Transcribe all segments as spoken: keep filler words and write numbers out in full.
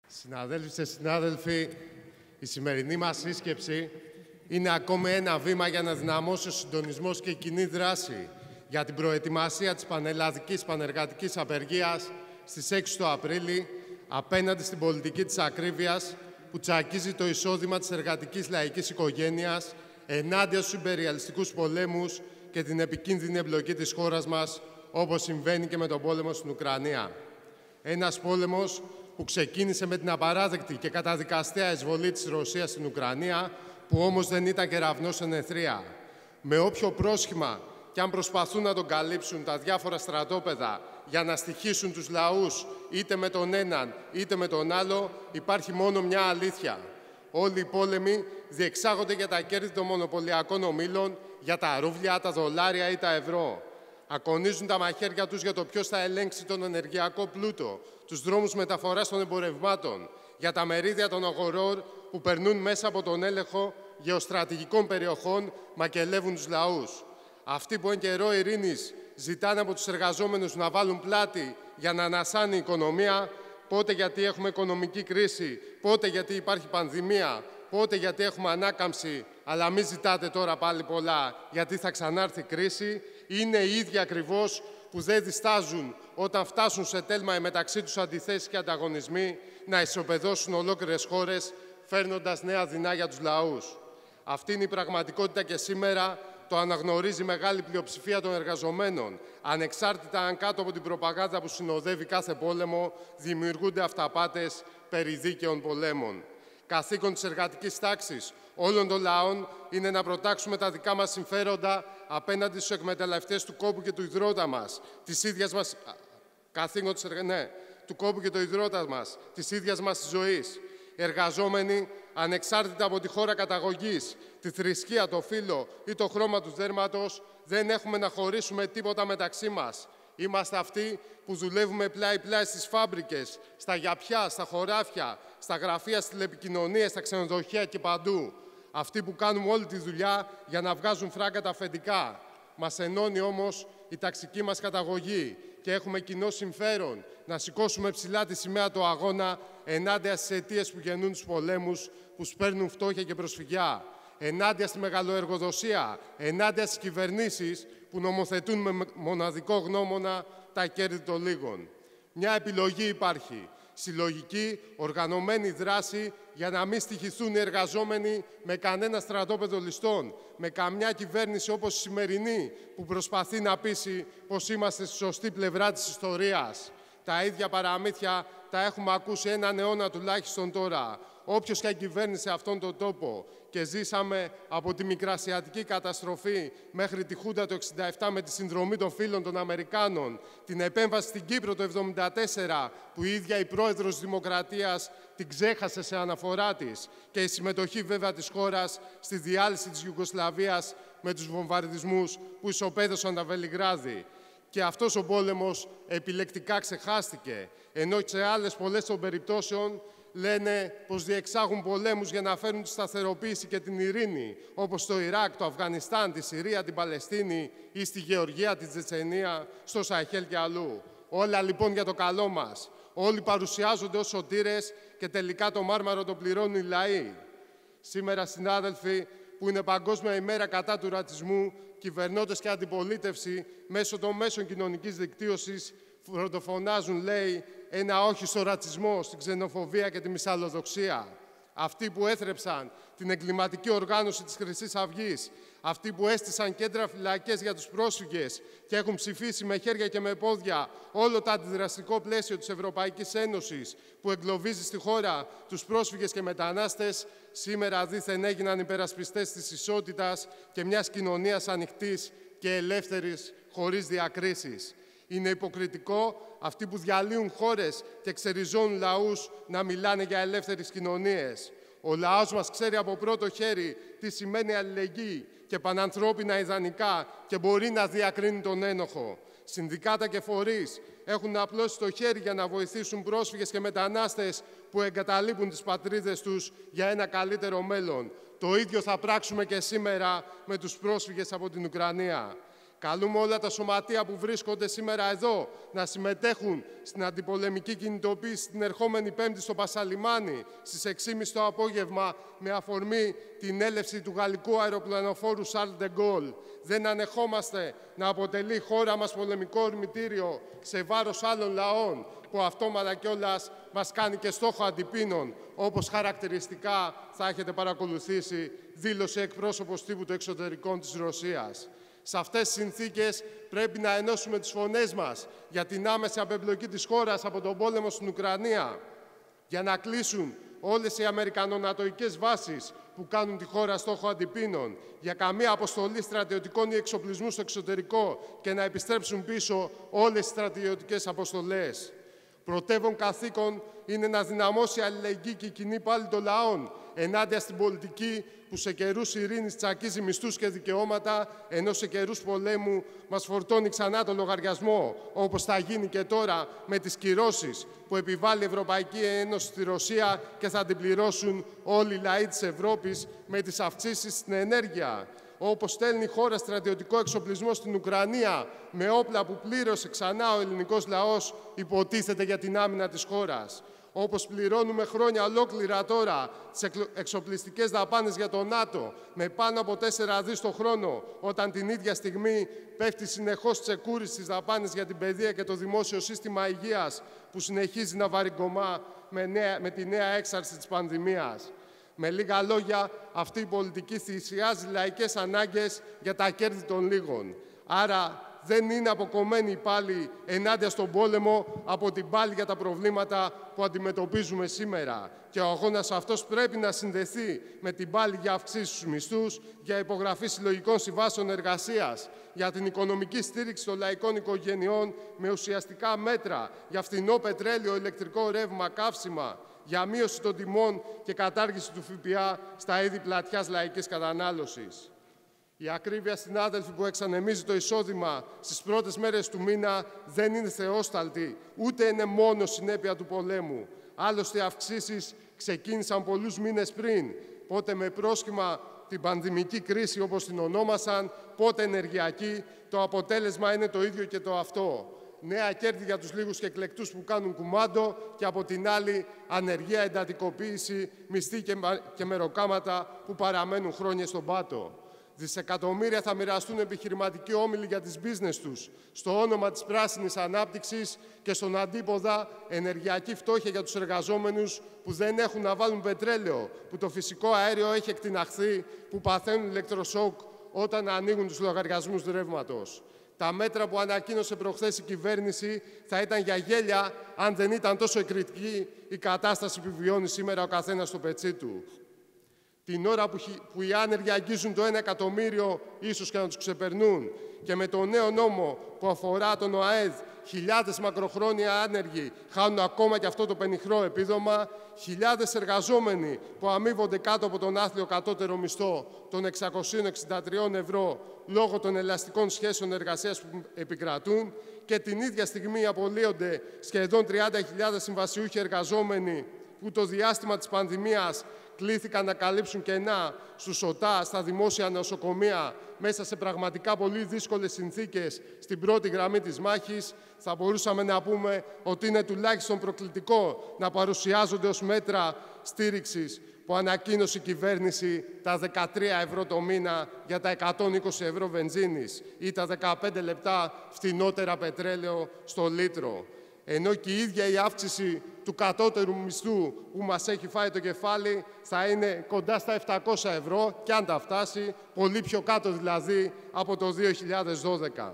Συναδέλφοι και συνάδελφοι, η σημερινή μας σύσκεψη είναι ακόμη ένα βήμα για να δυναμώσει ο συντονισμός και η κοινή δράση για την προετοιμασία της πανελλαδικής πανεργατικής απεργίας στις έξι του Απρίλη απέναντι στην πολιτική της ακρίβειας που τσακίζει το εισόδημα της εργατικής λαϊκής οικογένειας ενάντια στους υπεριαλιστικούς πολέμους και την επικίνδυνη εμπλοκή της χώρας μας, όπως συμβαίνει και με τον πόλεμο στην Ουκρανία. Ένας πόλεμος που ξεκίνησε με την απαράδεκτη και καταδικαστέα εισβολή της Ρωσίας στην Ουκρανία, που όμως δεν ήταν κεραυνός εν αιθρία. Με όποιο πρόσχημα και αν προσπαθούν να τον καλύψουν τα διάφορα στρατόπεδα για να στοιχίσουν τους λαούς είτε με τον έναν είτε με τον άλλο, υπάρχει μόνο μια αλήθεια. Όλοι οι πόλεμοι διεξάγονται για τα κέρδη των μονοπωλιακών ομίλων, για τα ρούβλια, τα δολάρια ή τα ευρώ. Ακονίζουν τα μαχαίρια τους για το ποιος θα ελέγξει τον ενεργειακό πλούτο, τους δρόμους μεταφοράς των εμπορευμάτων, για τα μερίδια των αγορών που περνούν μέσα από τον έλεγχο γεωστρατηγικών περιοχών, μακελεύουν τους λαούς. Αυτοί που εν καιρό ειρήνης ζητάνε από τους εργαζόμενους να βάλουν πλάτη για να ανασάνει η οικονομία, πότε γιατί έχουμε οικονομική κρίση, πότε γιατί υπάρχει πανδημία, πότε γιατί έχουμε ανάκαμψη, αλλά μην ζητάτε τώρα πάλι πολλά γιατί θα ξανάρθει κρίση, είναι οι ίδιοι ακριβώς που δεν διστάζουν όταν φτάσουν σε τέλμα οι μεταξύ τους αντιθέσεις και ανταγωνισμοί να ισοπεδώσουν ολόκληρες χώρες, φέρνοντας νέα δεινά για τους λαούς. Αυτή είναι η πραγματικότητα και σήμερα το αναγνωρίζει μεγάλη πλειοψηφία των εργαζομένων. Ανεξάρτητα αν κάτω από την προπαγάνδα που συνοδεύει κάθε πόλεμο δημιουργούνται αυταπάτες περί δίκαιων πολέμων. Καθήκον της εργατικής τάξης όλων των λαών είναι να προτάξουμε τα δικά μας συμφέροντα απέναντι στους εκμεταλλευτές του κόπου και του υδρότα μας, της ίδιας μας... Καθήκον της εργα... ναι, του κόπου και του υδρότα μας, της ίδιας μας της ζωής. Οι εργαζόμενοι, ανεξάρτητα από τη χώρα καταγωγής, τη θρησκεία, το φύλο ή το χρώμα του δέρματος, δεν έχουμε να χωρίσουμε τίποτα μεταξύ μας. Είμαστε αυτοί που δουλεύουμε πλάι-πλάι στις φάμπρικες, στα γιαπιά, στα χωράφια, στα γραφεία, στις τηλεπικοινωνίες, στα ξενοδοχεία και παντού. Αυτοί που κάνουμε όλη τη δουλειά για να βγάζουν φράγκα τα αφεντικά. Μας ενώνει όμως η ταξική μας καταγωγή και έχουμε κοινό συμφέρον να σηκώσουμε ψηλά τη σημαία του αγώνα ενάντια στις αιτίες που γεννούν τους πολέμους, που σπέρνουν φτώχεια και προσφυγιά. Ενάντια στη μεγαλοεργοδοσία, ενάντια στις κυβερνήσεις που νομοθετούν με μοναδικό γνώμονα τα κέρδη των λίγων. Μια επιλογή υπάρχει. Συλλογική, οργανωμένη δράση για να μην στοιχηθούν οι εργαζόμενοι με κανένα στρατόπεδο ληστών, με καμιά κυβέρνηση όπως η σημερινή που προσπαθεί να πείσει πως είμαστε στη σωστή πλευρά της ιστορίας. Τα ίδια παραμύθια τα έχουμε ακούσει έναν αιώνα τουλάχιστον τώρα. Όποιος και κυβέρνησε αυτόν τον τόπο και ζήσαμε από τη μικρασιατική καταστροφή μέχρι τη Χούντα το εξήντα επτά με τη συνδρομή των φίλων των Αμερικάνων, την επέμβαση στην Κύπρο το εβδομήντα τέσσερα που η ίδια η πρόεδρος της Δημοκρατίας την ξέχασε σε αναφορά της και η συμμετοχή βέβαια της χώρας στη διάλυση της Ιουγκοσλαβίας με τους βομβαρδισμούς που ισοπαίδωσαν τα Βελιγράδι. Και αυτός ο πόλεμος επιλεκτικά ξεχάστηκε, ενώ σε άλλες πολλές των περιπτώσεων λένε πως διεξάγουν πολέμους για να φέρουν τη σταθεροποίηση και την ειρήνη, όπως στο Ιράκ, το Αφγανιστάν, τη Συρία, την Παλαιστίνη ή στη Γεωργία, τη Τσετσενία, στο Σαχέλ και αλλού. Όλα λοιπόν για το καλό μας. Όλοι παρουσιάζονται ως σωτήρες και τελικά το μάρμαρο το πληρώνουν οι λαοί. Σήμερα, συνάδελφοι, που είναι Παγκόσμια ημέρα κατά του ρατσισμού, κυβερνώντες και αντιπολίτευση μέσω των μέσων κοινωνικής δικτύωσης πρωτοφωνάζουν, λέει, ένα όχι στο ρατσισμό, στην ξενοφοβία και τη μυσαλλοδοξία. Αυτοί που έθρεψαν την εγκληματική οργάνωση της Χρυσής Αυγής, αυτοί που έστησαν κέντρα φυλακές για τους πρόσφυγες και έχουν ψηφίσει με χέρια και με πόδια όλο το αντιδραστικό πλαίσιο της Ευρωπαϊκής Ένωσης που εγκλωβίζει στη χώρα τους πρόσφυγες και μετανάστες, σήμερα δήθεν έγιναν υπερασπιστές της ισότητας και μιας κοινωνίας ανοιχτής και ελεύθερης χωρίς διακρίσεις. Είναι υποκριτικό αυτοί που διαλύουν χώρες και ξεριζώνουν λαούς να μιλάνε για ελεύθερες κοινωνίες. Ο λαός μας ξέρει από πρώτο χέρι τι σημαίνει αλληλεγγύη και πανανθρώπινα ιδανικά και μπορεί να διακρίνει τον ένοχο. Συνδικάτα και φορείς έχουν απλώσει το χέρι για να βοηθήσουν πρόσφυγες και μετανάστες που εγκαταλείπουν τις πατρίδες τους για ένα καλύτερο μέλλον. Το ίδιο θα πράξουμε και σήμερα με τους πρόσφυγες από την Ουκρανία. Καλούμε όλα τα σωματεία που βρίσκονται σήμερα εδώ να συμμετέχουν στην αντιπολεμική κινητοποίηση την ερχόμενη Πέμπτη στο Πασαλιμάνι στις έξι και μισή το απόγευμα με αφορμή την έλευση του γαλλικού αεροπλανοφόρου Charles de Gaulle. Δεν ανεχόμαστε να αποτελεί η χώρα μας πολεμικό ορμητήριο σε βάρος άλλων λαών που αυτόματα κιόλας μας κάνει και στόχο αντιπίνων, όπως χαρακτηριστικά θα έχετε παρακολουθήσει δήλωσε εκπρόσωπος τύπου των εξωτερικών της Ρωσίας. Σε αυτές τις συνθήκες πρέπει να ενώσουμε τις φωνές μας για την άμεση απεμπλοκή της χώρας από τον πόλεμο στην Ουκρανία, για να κλείσουν όλες οι αμερικανονατοικές βάσεις που κάνουν τη χώρα στόχο αντιπίνων, για καμία αποστολή στρατιωτικών ή εξοπλισμού στο εξωτερικό και να επιστρέψουν πίσω όλες οι στρατιωτικές αποστολές. Πρωτεύον καθήκον είναι να δυναμώσει η αλληλεγγύη και η κοινή πάλη των λαών ενάντια στην πολιτική που σε καιρούς ειρήνης τσακίζει μισθούς και δικαιώματα, ενώ σε καιρούς πολέμου μας φορτώνει ξανά το λογαριασμό, όπως θα γίνει και τώρα με τις κυρώσεις που επιβάλλει η Ευρωπαϊκή Ένωση στη Ρωσία και θα την πληρώσουν όλοι οι λαοί της Ευρώπης με τις αυξήσεις στην ενέργεια. Όπως στέλνει η χώρα στρατιωτικό εξοπλισμό στην Ουκρανία με όπλα που πλήρωσε ξανά ο ελληνικός λαός, υποτίθεται για την άμυνα της χώρας. Όπως πληρώνουμε χρόνια ολόκληρα τώρα τις εξοπλιστικές δαπάνες για το ΝΑΤΟ με πάνω από τέσσερα δις το χρόνο, όταν την ίδια στιγμή πέφτει συνεχώς τσεκούρι στις δαπάνες για την παιδεία και το δημόσιο σύστημα υγείας που συνεχίζει να βαρυγκομά με, νέα, με τη νέα έξαρση της πανδημίας. Με λίγα λόγια, αυτή η πολιτική θυσιάζει λαϊκές ανάγκες για τα κέρδη των λίγων. Άρα δεν είναι αποκομμένη η πάλη ενάντια στον πόλεμο από την πάλη για τα προβλήματα που αντιμετωπίζουμε σήμερα. Και ο αγώνας αυτός πρέπει να συνδεθεί με την πάλη για αυξήσεις στους μισθούς, για υπογραφή συλλογικών συμβάσεων εργασίας, για την οικονομική στήριξη των λαϊκών οικογενειών με ουσιαστικά μέτρα για φθηνό πετρέλαιο, ηλεκτρικό ρεύμα, καύσιμα, για μείωση των τιμών και κατάργηση του ΦΠΑ στα είδη πλατιάς λαϊκής κατανάλωσης. Η ακρίβεια, συνάδελφοι, που εξανεμίζει το εισόδημα στις πρώτες μέρες του μήνα δεν είναι θεόσταλτη, ούτε είναι μόνο συνέπεια του πολέμου. Άλλωστε, οι αυξήσεις ξεκίνησαν πολλούς μήνες πριν, πότε με πρόσχημα την πανδημική κρίση, όπως την ονόμασαν, πότε ενεργειακή. Το αποτέλεσμα είναι το ίδιο και το αυτό. Νέα κέρδη για τους λίγους και εκλεκτούς που κάνουν κουμάντο και από την άλλη ανεργία, εντατικοποίηση, μισθοί και μεροκάματα που παραμένουν χρόνια στον πάτο. Δισεκατομμύρια θα μοιραστούν επιχειρηματικοί όμιλοι για τις business τους, στο όνομα της πράσινης ανάπτυξης και στον αντίποδα ενεργειακή φτώχεια για τους εργαζόμενους που δεν έχουν να βάλουν πετρέλαιο, που το φυσικό αέριο έχει εκτιναχθεί, που παθαίνουν ηλεκτροσόκ όταν ανοίγουν τους λογαριασμούς ρεύματος. Τα μέτρα που ανακοίνωσε προχθές η κυβέρνηση θα ήταν για γέλια αν δεν ήταν τόσο εκρηκτική η κατάσταση που βιώνει σήμερα ο καθένας στο πετσί του. Την ώρα που οι άνεργοι αγγίζουν το ένα εκατομμύριο, ίσως και να τους ξεπερνούν, και με το νέο νόμο που αφορά τον ΟΑΕΔ, χιλιάδες μακροχρόνια άνεργοι χάνουν ακόμα και αυτό το πενιχρό επίδομα, χιλιάδες εργαζόμενοι που αμείβονται κάτω από τον άθλιο κατώτερο μισθό των εξακόσια εξήντα τρία ευρώ λόγω των ελαστικών σχέσεων εργασίας που επικρατούν και την ίδια στιγμή απολύονται σχεδόν τριάντα χιλιάδες συμβασιούχοι εργαζόμενοι που το διάστημα της πανδημίας κλήθηκαν να καλύψουν κενά στους ΟΤΑ, στα δημόσια νοσοκομεία, μέσα σε πραγματικά πολύ δύσκολες συνθήκες στην πρώτη γραμμή της μάχης, θα μπορούσαμε να πούμε ότι είναι τουλάχιστον προκλητικό να παρουσιάζονται ως μέτρα στήριξης που ανακοίνωσε η κυβέρνηση τα δεκατρία ευρώ το μήνα για τα εκατόν είκοσι ευρώ βενζίνης ή τα δεκαπέντε λεπτά φτηνότερα πετρέλαιο στο λίτρο. Ενώ και η ίδια η αύξηση του κατώτερου μισθού που μας έχει φάει το κεφάλι θα είναι κοντά στα επτακόσια ευρώ και αν τα φτάσει, πολύ πιο κάτω δηλαδή από το δύο χιλιάδες δώδεκα.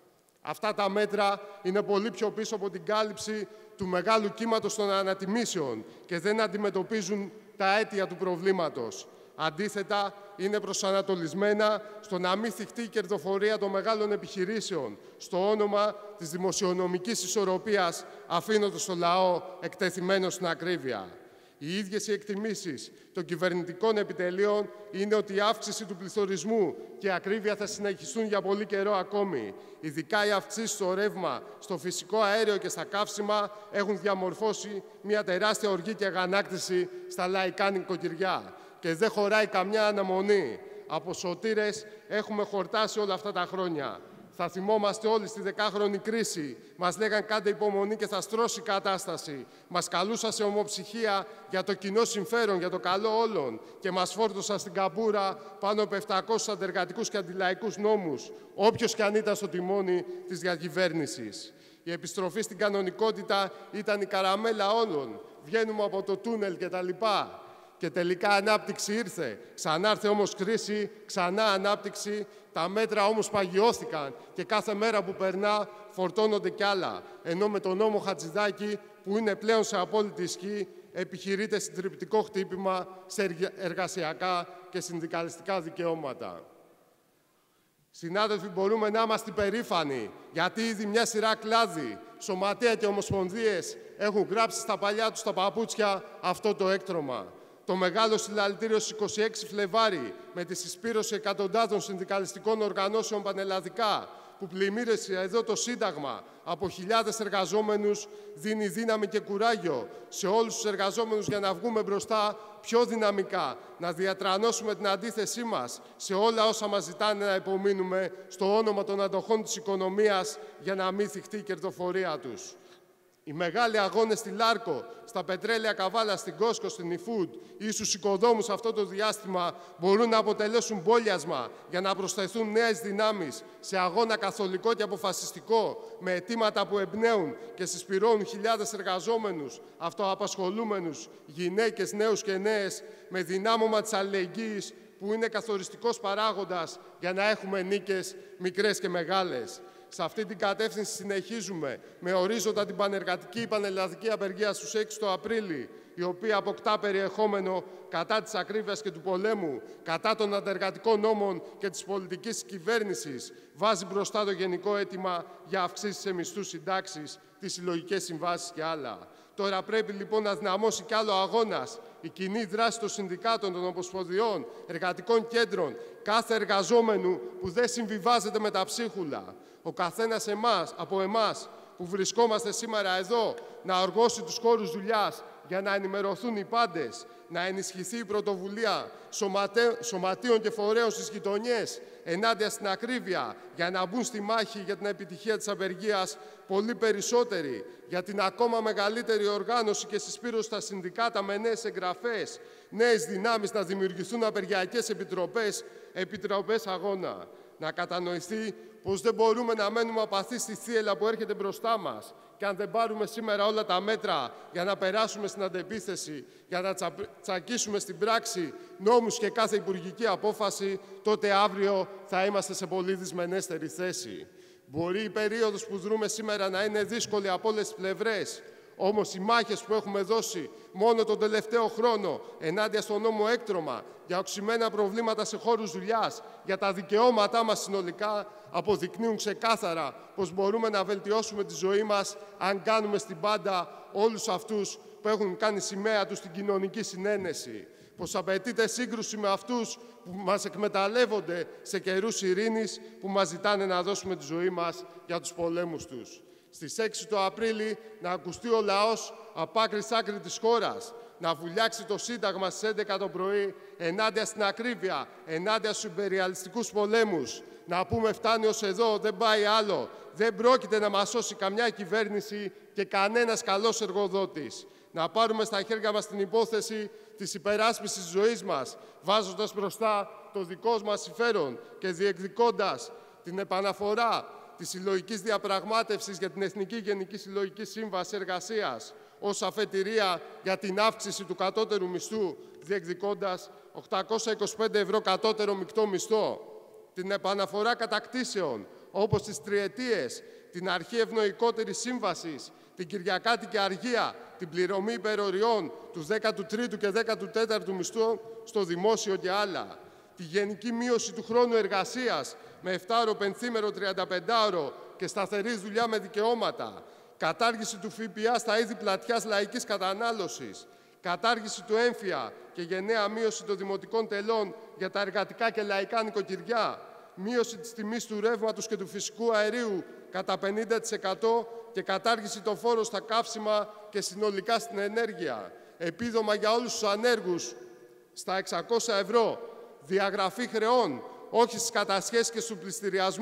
Αυτά τα μέτρα είναι πολύ πιο πίσω από την κάλυψη του μεγάλου κύματος των ανατιμήσεων και δεν αντιμετωπίζουν τα αίτια του προβλήματος. Αντίθετα, είναι προσανατολισμένα στο να μην θυχτεί η κερδοφορία των μεγάλων επιχειρήσεων, στο όνομα της δημοσιονομικής ισορροπίας, αφήνοντας το λαό εκτεθειμένο στην ακρίβεια. Οι ίδιες οι εκτιμήσεις των κυβερνητικών επιτελείων είναι ότι η αύξηση του πληθωρισμού και η ακρίβεια θα συνεχιστούν για πολύ καιρό ακόμη. Ειδικά οι αυξήσεις στο ρεύμα, στο φυσικό αέριο και στα καύσιμα έχουν διαμορφώσει μια τεράστια οργή και αγανάκτηση στα λαϊκά νοικοκυριά. Και δεν χωράει καμιά αναμονή. Από σωτήρες έχουμε χορτάσει όλα αυτά τα χρόνια. Θα θυμόμαστε όλοι στη δεκάχρονη κρίση. Μας λέγαν κάντε υπομονή και θα στρώσει η κατάσταση. Μας καλούσαν σε ομοψυχία για το κοινό συμφέρον, για το καλό όλων. Και μας φόρτωσαν στην καμπούρα πάνω από επτακόσιους αντεργατικούς και αντιλαϊκούς νόμους, όποιος και αν ήταν στο τιμόνι της διακυβέρνησης. Η επιστροφή στην κανονικότητα ήταν η καραμέλα όλων. Βγαίνουμε από το τούνελ κτλ. Και τελικά ανάπτυξη ήρθε. Ξανά ήρθε όμως κρίση, ξανά ανάπτυξη. Τα μέτρα όμως παγιώθηκαν και κάθε μέρα που περνά φορτώνονται κι άλλα. Ενώ με τον νόμο Χατζηδάκη, που είναι πλέον σε απόλυτη ισχύ, επιχειρείται συντριπτικό χτύπημα σε εργασιακά και συνδικαλιστικά δικαιώματα. Συνάδελφοι, μπορούμε να είμαστε περήφανοι, γιατί ήδη μια σειρά κλάδοι, σωματεία και ομοσπονδίες έχουν γράψει στα παλιά τους τα παπούτσια αυτό το έκτρωμα. Το μεγάλο συλλαλητήριο στις είκοσι έξι Φλεβάρι, με τη συσπήρωση εκατοντάδων συνδικαλιστικών οργανώσεων πανελλαδικά, που πλημμύρισε εδώ το Σύνταγμα από χιλιάδες εργαζόμενους, δίνει δύναμη και κουράγιο σε όλους τους εργαζόμενους για να βγούμε μπροστά πιο δυναμικά, να διατρανώσουμε την αντίθεσή μας σε όλα όσα μας ζητάνε να υπομείνουμε στο όνομα των αντοχών της οικονομίας για να μην θυχτεί η κερδοφορία τους. Οι μεγάλοι αγώνες στη Λάρκο, στα πετρέλαια καβάλα, στην Κόσκο, στην eFood ή στους οικοδόμους αυτό το διάστημα μπορούν να αποτελέσουν μπόλιασμα για να προσθεθούν νέες δυνάμεις σε αγώνα καθολικό και αποφασιστικό με αιτήματα που εμπνέουν και συσπηρώνουν χιλιάδες εργαζόμενους, αυτοαπασχολούμενους, γυναίκες, νέους και νέες με δυνάμωμα της αλληλεγγύης που είναι καθοριστικός παράγοντας για να έχουμε νίκες μικρές και μεγάλες. Σε αυτή την κατεύθυνση συνεχίζουμε με ορίζοντα την πανεργατική πανελλαδική απεργία στους έξι το Απρίλη, η οποία αποκτά περιεχόμενο κατά της ακρίβειας και του πολέμου, κατά των αντεργατικών νόμων και της πολιτικής της κυβέρνησης, βάζει μπροστά το γενικό αίτημα για αυξήσεις σε μισθούς, συντάξεις, τις συλλογικές συμβάσεις και άλλα. Τώρα πρέπει λοιπόν να δυναμώσει κι άλλο αγώνας, η κοινή δράση των συνδικάτων, των ομοσπονδιών, εργατικών κέντρων, κάθε εργαζόμενου που δεν συμβιβάζεται με τα ψίχουλα. Ο καθένας εμάς, από εμάς που βρισκόμαστε σήμερα εδώ, να οργώσει τους χώρους δουλειάς για να ενημερωθούν οι πάντες, να ενισχυθεί η πρωτοβουλία σωματε... σωματείων και φορέων στις γειτονιές ενάντια στην ακρίβεια, για να μπουν στη μάχη για την επιτυχία της απεργίας πολύ περισσότεροι, για την ακόμα μεγαλύτερη οργάνωση και συσπήρωση στα συνδικάτα με νέες εγγραφές, νέες δυνάμεις, να δημιουργηθούν απεργιακές επιτροπές, επιτροπές αγώνα. Να κατανοηθεί πως δεν μπορούμε να μένουμε απαθείς στη θύελλα που έρχεται μπροστά μας. Και αν δεν πάρουμε σήμερα όλα τα μέτρα για να περάσουμε στην αντεπίθεση, για να τσα... τσακίσουμε στην πράξη νόμους και κάθε υπουργική απόφαση, τότε αύριο θα είμαστε σε πολύ δυσμενέστερη θέση. Μπορεί η περίοδος που δρούμε σήμερα να είναι δύσκολη από όλες τις πλευρές. Όμως οι μάχες που έχουμε δώσει μόνο τον τελευταίο χρόνο ενάντια στον νόμο έκτρωμα, για οξυμένα προβλήματα σε χώρους δουλειάς, για τα δικαιώματά μας συνολικά, αποδεικνύουν ξεκάθαρα πως μπορούμε να βελτιώσουμε τη ζωή μας αν κάνουμε στην πάντα όλους αυτούς που έχουν κάνει σημαία τους στην κοινωνική συνένεση. Πως απαιτείται σύγκρουση με αυτούς που μας εκμεταλλεύονται σε καιρούς ειρήνης, που μας ζητάνε να δώσουμε τη ζωή μας για τους πολέμους τους. Στις έξι το Απρίλη να ακουστεί ο λαός από άκρη σ' άκρη της χώρας, να βουλιάξει το Σύνταγμα στις έντεκα το πρωί ενάντια στην ακρίβεια, ενάντια στους υπεριαλιστικούς πολέμους. Να πούμε φτάνει ως εδώ, δεν πάει άλλο. Δεν πρόκειται να μας σώσει καμιά κυβέρνηση και κανένας καλός εργοδότης. Να πάρουμε στα χέρια μας την υπόθεση της υπεράσπισης της ζωής μας, βάζοντας μπροστά το δικό μας συμφέρον και διεκδικώντας την επαναφορά της συλλογικής διαπραγμάτευσης για την Εθνική Γενική Συλλογική Σύμβαση Εργασίας ως αφετηρία για την αύξηση του κατώτερου μισθού, διεκδικώντας οκτακόσια είκοσι πέντε ευρώ κατώτερο μεικτό μισθό, την επαναφορά κατακτήσεων, όπως τις τριετίες, την αρχή ευνοϊκότερης σύμβασης, την κυριακάτικη αργία, την πληρωμή υπεροριών του δέκατου τρίτου και δέκατου τέταρτου μισθού στο δημόσιο και άλλα, τη γενική μείωση του χρόνου εργασίας με εφτάωρο, πενθήμερο, τριανταπεντάωρο και σταθερή δουλειά με δικαιώματα, κατάργηση του ΦΠΑ στα είδη πλατιάς λαϊκής κατανάλωσης, κατάργηση του έμφυα και γενναία μείωση των δημοτικών τελών για τα εργατικά και λαϊκά νοικοκυριά, μείωση της τιμής του ρεύματος και του φυσικού αερίου κατά πενήντα τοις εκατό και κατάργηση των φόρων στα καύσιμα και συνολικά στην ενέργεια, επίδομα για όλους τους ανέργους στα εξακόσια ευρώ, διαγραφή χρεών, όχι στις κατασχέσεις και στους πληστηριασμούς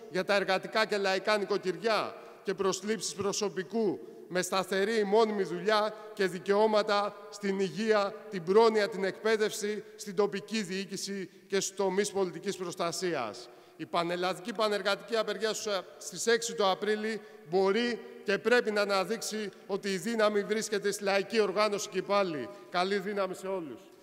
για τα εργατικά και λαϊκά νοικοκυριά και προσλήψεις προσωπικού με σταθερή μόνιμη δουλειά και δικαιώματα στην υγεία, την πρόνοια, την εκπαίδευση, στην τοπική διοίκηση και στους τομείς πολιτικής προστασίας. Η πανελλαδική πανεργατική απεργία στις έξι του Απρίλη μπορεί και πρέπει να αναδείξει ότι η δύναμη βρίσκεται στη λαϊκή οργάνωση και πάλι. Καλή δύναμη σε όλους.